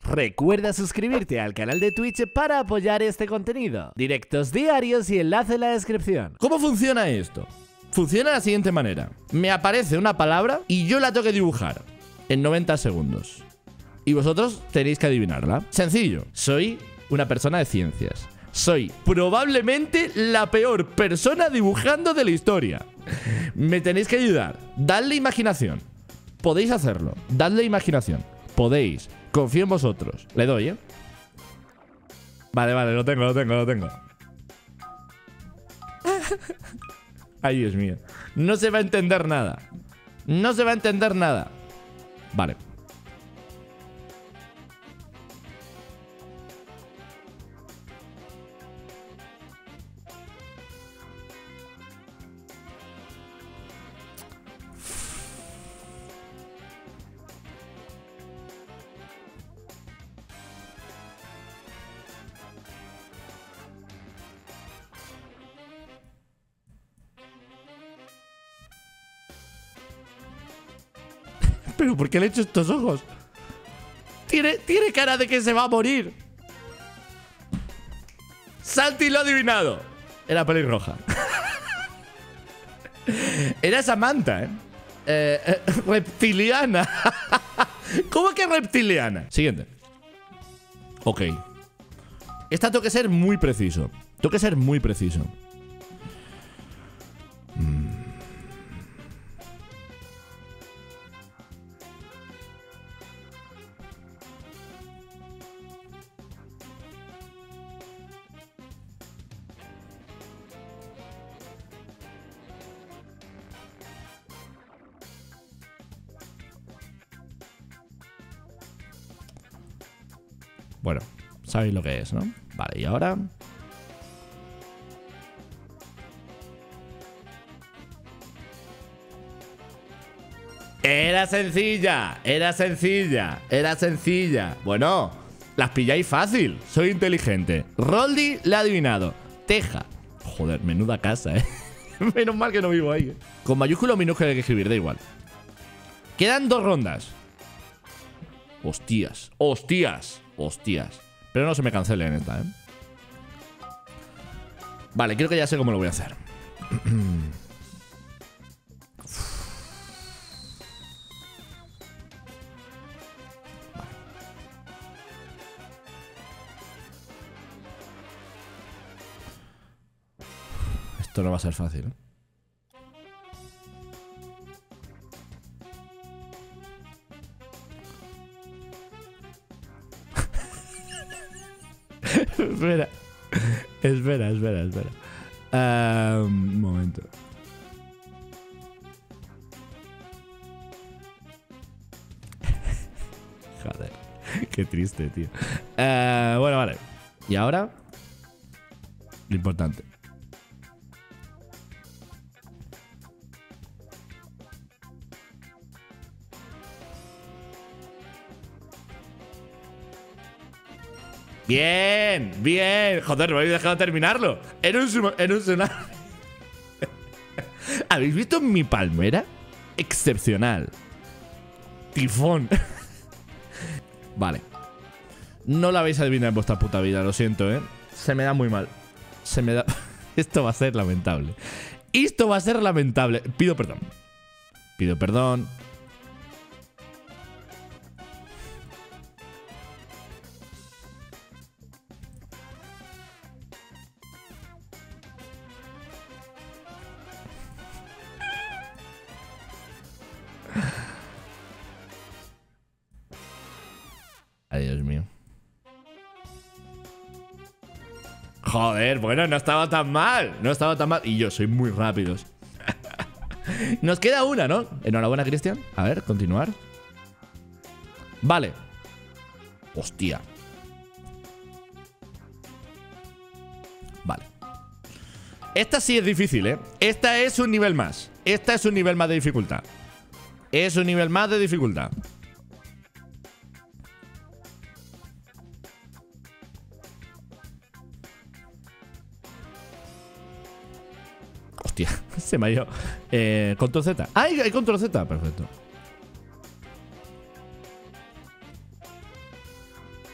Recuerda suscribirte al canal de Twitch para apoyar este contenido. Directos diarios y enlace en la descripción. ¿Cómo funciona esto? Funciona de la siguiente manera. Me aparece una palabra y yo la tengo que dibujar en 90 segundos. Y vosotros tenéis que adivinarla. Sencillo. Soy una persona de ciencias. Soy probablemente la peor persona dibujando de la historia. Me tenéis que ayudar. Dadle imaginación. Podéis hacerlo. Dadle imaginación. Podéis. Confío en vosotros. Le doy, ¿eh? Vale, lo tengo. Ay, Dios mío. No se va a entender nada. Vale. ¿Pero por qué le he hecho estos ojos? Tiene cara de que se va a morir. Santi lo ha adivinado. Era pelirroja. Era Samantha, reptiliana. ¿Cómo que reptiliana? Siguiente. Ok. Esta tengo que ser muy preciso. Bueno, sabéis lo que es, ¿no? Vale, y ahora... Era sencilla. Bueno, las pilláis fácil. Soy inteligente. Roldi la ha adivinado. Teja. Joder, menuda casa, ¿eh? Menos mal que no vivo ahí. Con mayúscula o minúscula hay que escribir, da igual. Quedan 2 rondas. Hostias. Pero no se me cancelen esta, ¿eh? Vale, creo que ya sé cómo lo voy a hacer. Esto no va a ser fácil, ¿eh? Espera. Un momento. Joder, qué triste, tío. Bueno, vale. Y ahora, lo importante. Bien. Joder, me habéis dejado terminarlo. En un tsunami. ¿Habéis visto mi palmera? Excepcional. Tifón. Vale. No la vais a adivinar en vuestra puta vida, lo siento, ¿eh? Se me da muy mal. Esto va a ser lamentable. Pido perdón. Ay, Dios mío. Joder, bueno, no estaba tan mal. Y yo soy muy rápidos. Nos queda una, ¿no? Enhorabuena, Cristian. A ver, continuar. Vale. Hostia. Vale. Esta sí es difícil, ¿eh? Esta es un nivel más. de dificultad. Hostia, se me ha ido. Control Z. ¡Ah, hay Control Z! Perfecto.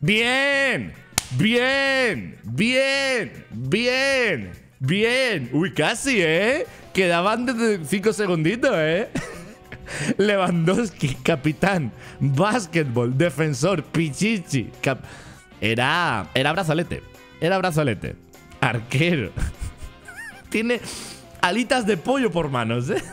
¡Bien! ¡Bien! ¡Bien! ¡Bien! ¡Bien! Uy, casi, ¿eh? Quedaban de 5 segunditos, ¿eh? Lewandowski, capitán, básquetbol, defensor, pichichi. Era brazalete. Era brazalete. Arquero. Tiene alitas de pollo por manos, ¿eh?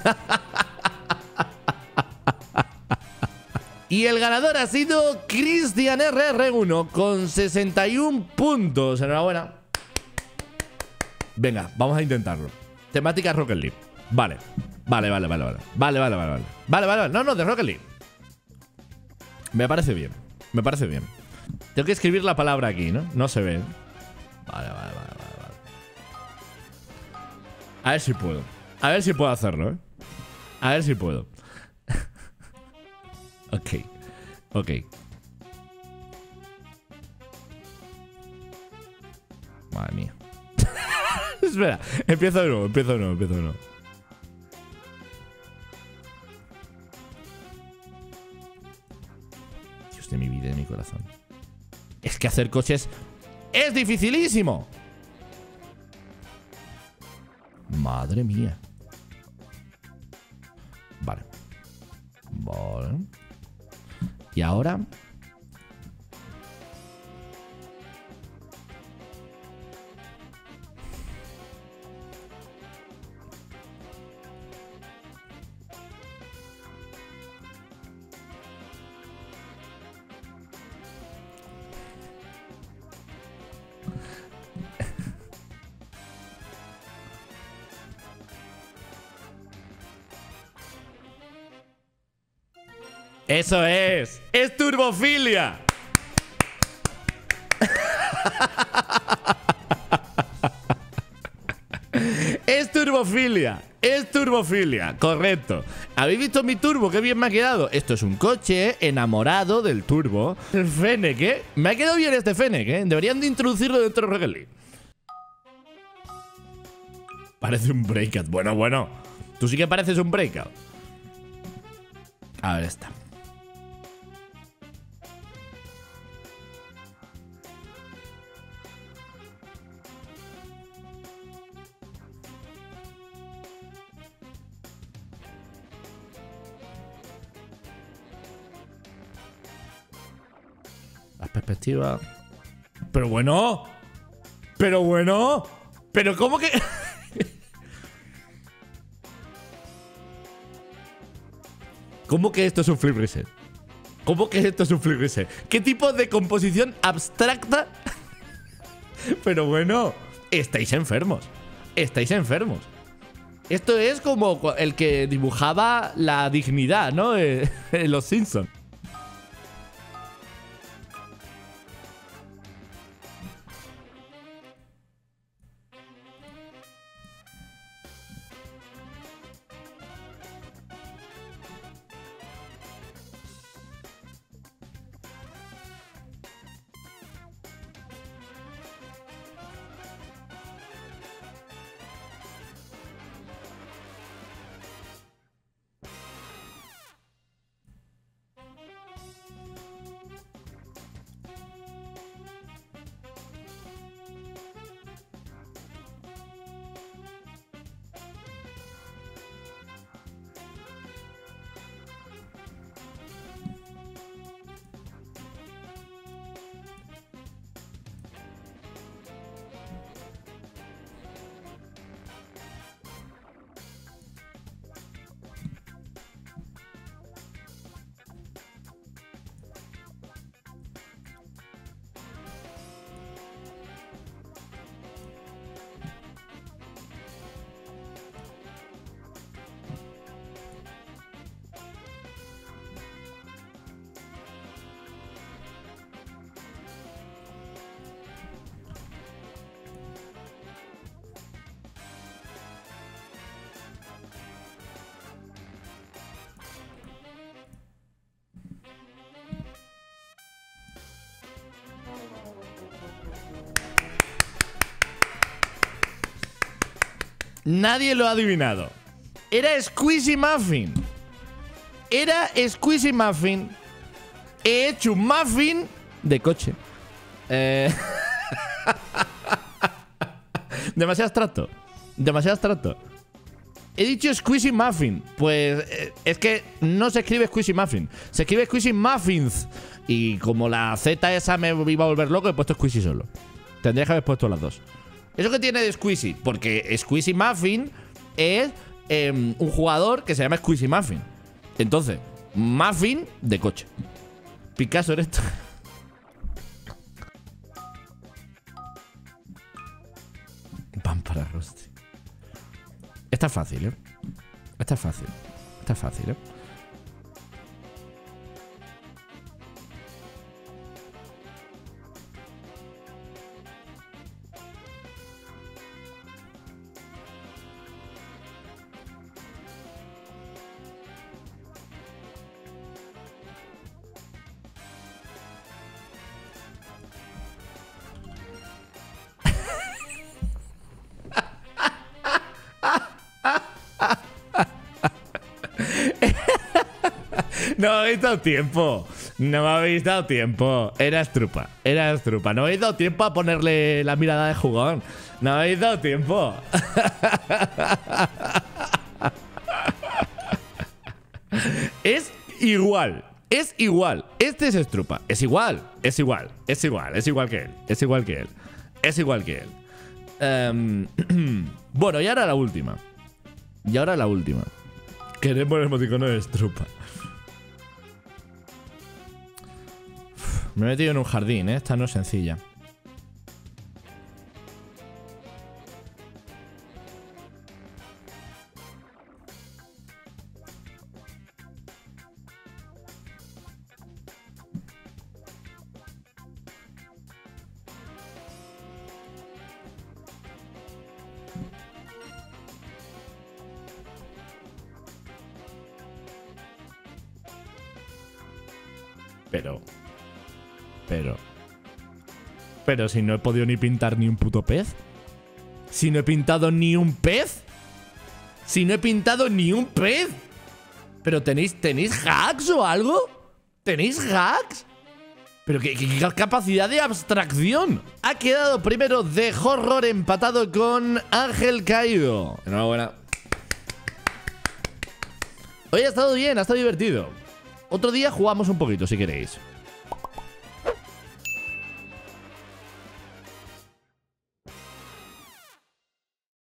Y el ganador ha sido Cristian RR1 con 61 puntos. Enhorabuena. Venga, vamos a intentarlo. Temática Rocket League. Vale. Vale. No, de Rocket League. Me parece bien. Me parece bien. Tengo que escribir la palabra aquí, ¿no? No se ve. Vale. A ver si puedo. A ver si puedo hacerlo, ¿eh? A ver si puedo. Ok. Madre mía. Espera, empiezo de nuevo. Dios de mi vida y de mi corazón. Es que hacer coches es dificilísimo. Madre mía. Vale. Y ahora... ¡Eso es! ¡Es turbofilia! Es turbofilia, correcto. ¿Habéis visto mi turbo? ¡Qué bien me ha quedado! Esto es un coche enamorado del turbo. El Fennec, ¿eh? Me ha quedado bien este Fennec, ¿eh? Deberían de introducirlo dentro de Rocket League. Parece un breakout. Bueno. Tú sí que pareces un breakout. A ver, está. Las perspectivas. Pero bueno. Pero ¿cómo que...? ¿Cómo que esto es un flip reset? ¿Qué tipo de composición abstracta? Pero bueno, estáis enfermos. Esto es como el que dibujaba la dignidad, ¿no? En Los Simpsons. Nadie lo ha adivinado. Era Squeezy Muffin. He hecho un muffin de coche. Demasiado abstracto. Demasiado abstracto. He dicho Squishy Muffin. Pues es que no se escribe Squishy Muffin. Se escribe Squishy Muffins. Y como la Z esa me iba a volver loco, he puesto Squishy solo. Tendría que haber puesto las dos. ¿Eso qué tiene de Squishy? Porque Squishy Muffin es un jugador que se llama Squishy Muffin. Entonces, Muffin de coche. Picasso eres tú. Pan para Rusty. Esta es fácil, ¿eh? Esta es fácil. Esta es fácil, ¿eh? No me habéis dado tiempo. No me habéis dado tiempo. Era estrupa. Era estrupa. No me habéis dado tiempo a ponerle la mirada de jugón. No me habéis dado tiempo. Es igual. Es igual. Este es estrupa. Es igual. Es igual. Es igual. Es igual que él. Es igual que él. Es igual que él. Bueno, y ahora la última. Y ahora la última. Queremos el emoticono de estrupa. Me he metido en un jardín, ¿eh? Esta no es sencilla. Pero si no he podido ni pintar ni un puto pez. Si no he pintado ni un pez. Si no he pintado ni un pez. Pero ¿tenéis hacks o algo? ¿Tenéis hacks? Pero qué capacidad de abstracción. Ha quedado primero de Horror empatado con Ángel Caído. Enhorabuena. Hoy ha estado bien, ha estado divertido. Otro día jugamos un poquito si queréis.